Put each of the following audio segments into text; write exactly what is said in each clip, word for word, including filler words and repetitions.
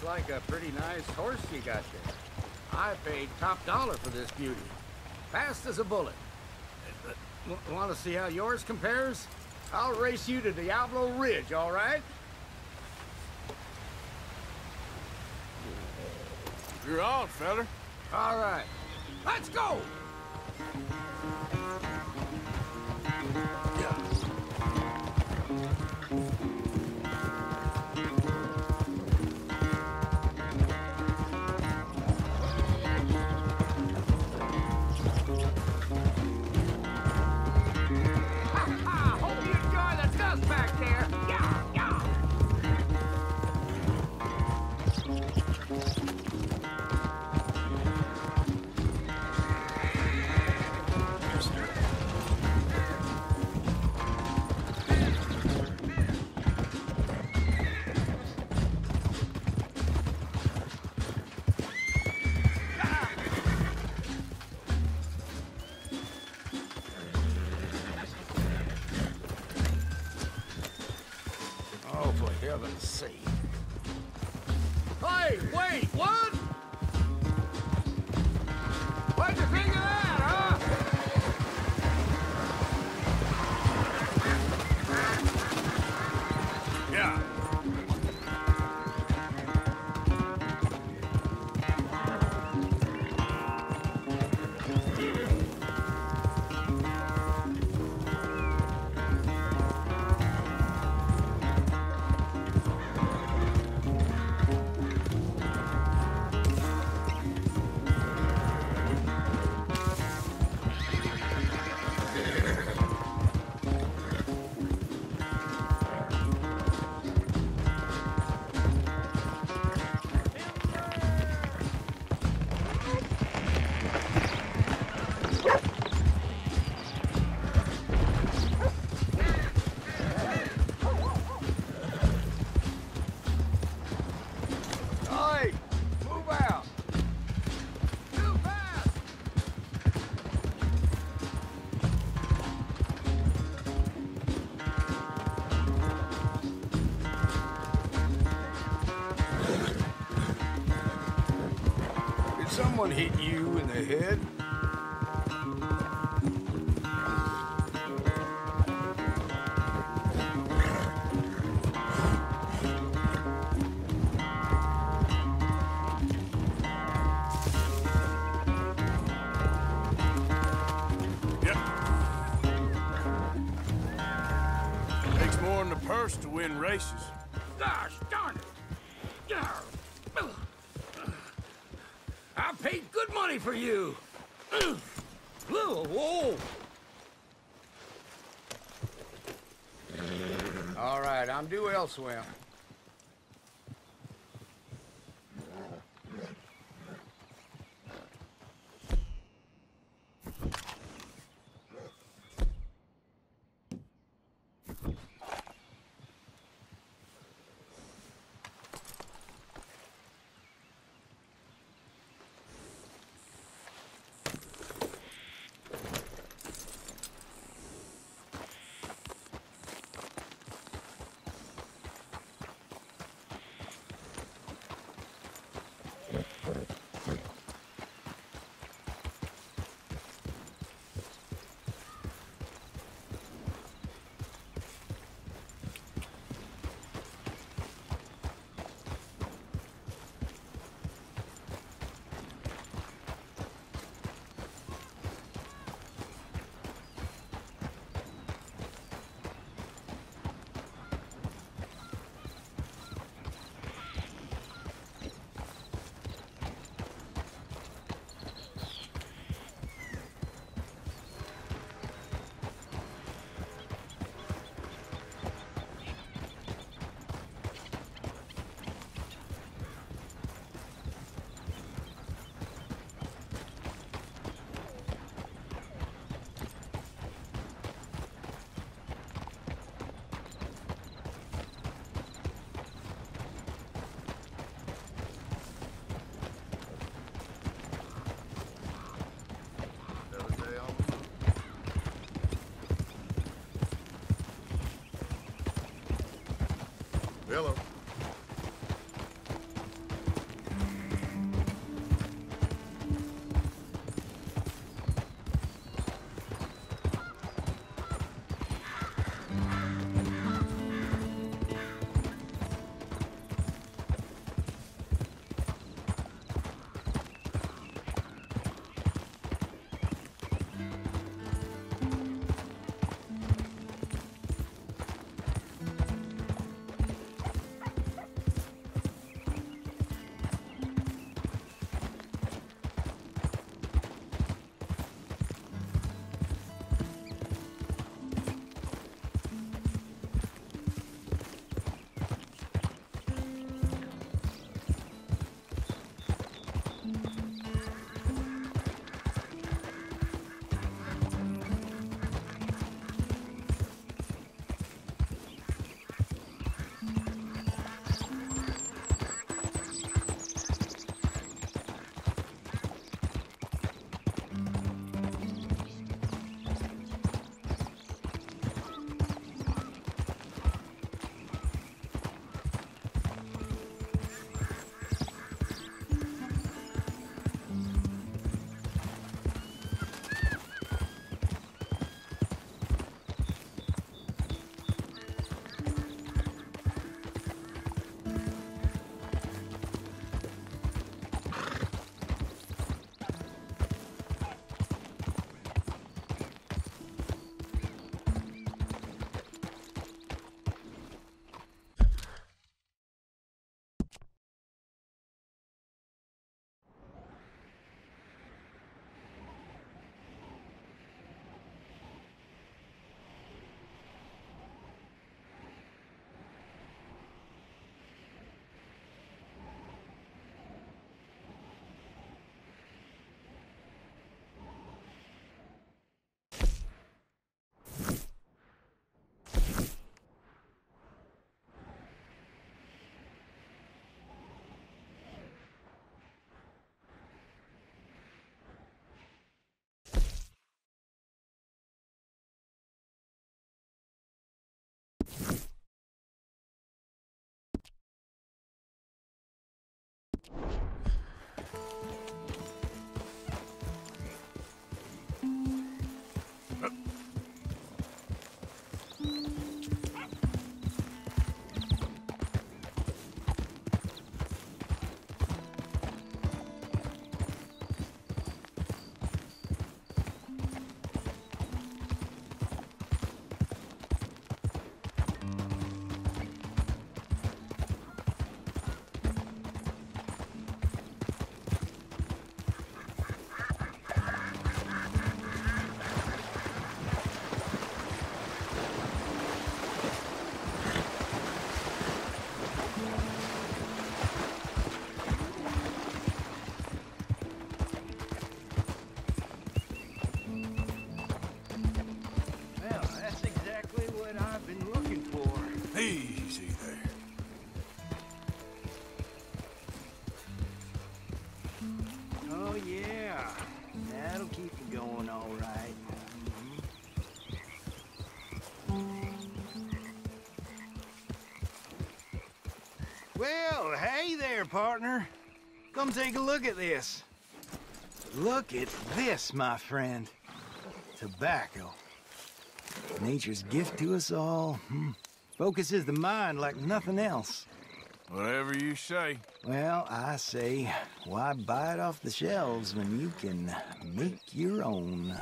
like a pretty nice horse you got there. I paid top dollar for this beauty. Fast as a bullet. Want to see how yours compares? I'll race you to Diablo Ridge, all right? You're on, fella. All right. Let's go! For heaven's sake. Hey, wait, what? What'd you think of that, huh? Yeah. Someone hit you in the head? Yep. Takes more than a purse to win races. Gosh darn it! I paid good money for you! Whoa! All right, I'm due elsewhere. Hello. going all right. Well, hey there, partner. Come take a look at this. Look at this, my friend. Tobacco. Nature's gift to us all. Hmm. Focuses the mind like nothing else. Whatever you say. Well, I say, why buy it off the shelves when you can make your own?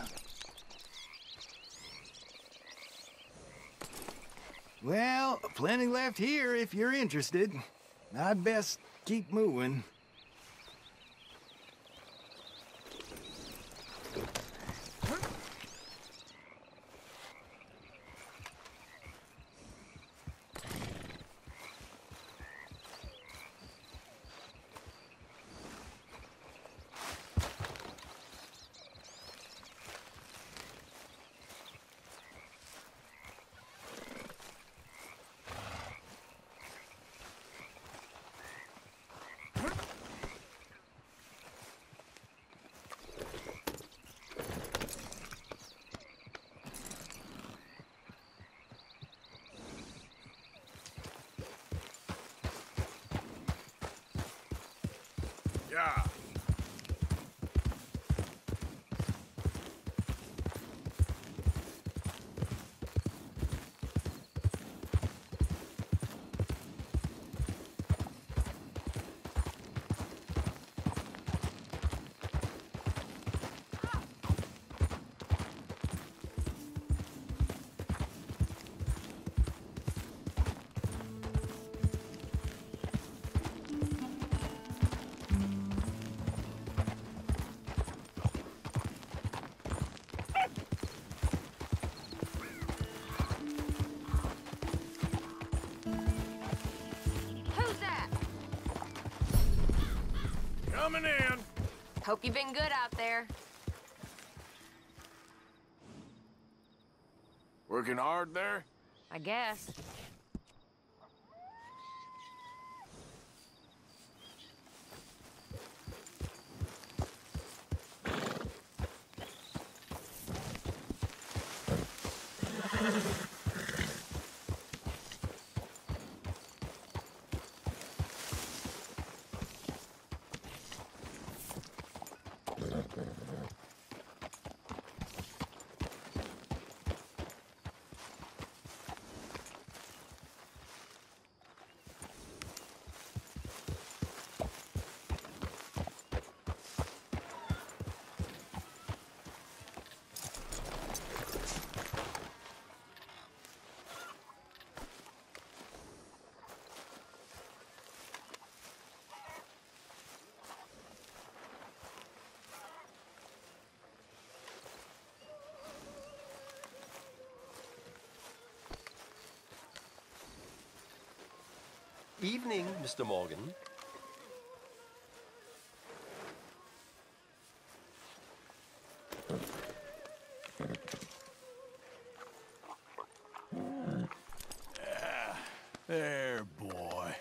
Well, plenty left here if you're interested. I'd best keep moving. Yeah. Coming in. Hope you've been good out there. Working hard there? I guess. Evening, Mister Morgan. Ah, there, boy.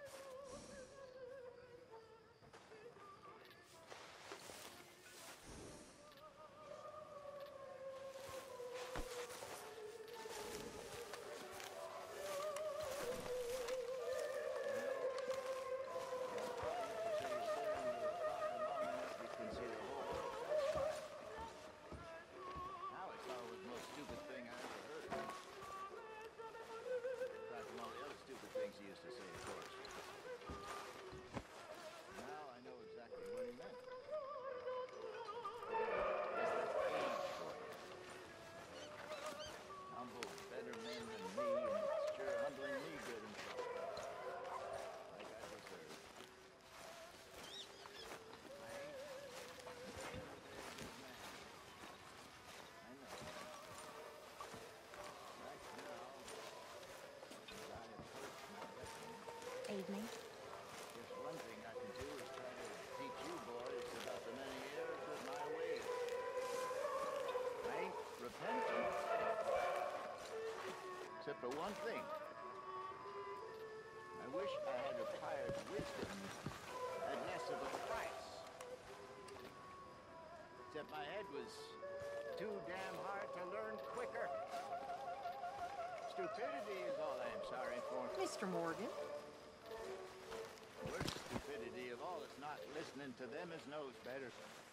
Evening. Just one thing I can do is try to teach you boys about the many errors of my ways. I ain't repentant. Except for one thing. I wish I had acquired wisdom at less of a price. except my head was too damn hard to learn quicker. Stupidity is all I'm sorry for. Mister Morgan. Worst stupidity of all is not listening to them as knows better.